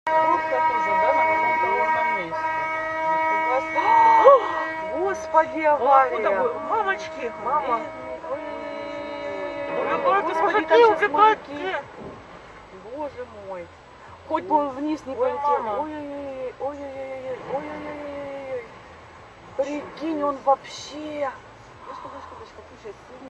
Пробка тоже, да, на ровном месте. Господи, Авария. авария. Мамочки, Мама. Убегайте, Господи, мужики, там сейчас убегайте. мужики. Боже мой. Хоть бы он вниз не Ой, полетел. мама. Ой-ой-ой, ой-ой-ой, ой-ой-ой. Прикинь, он вообще.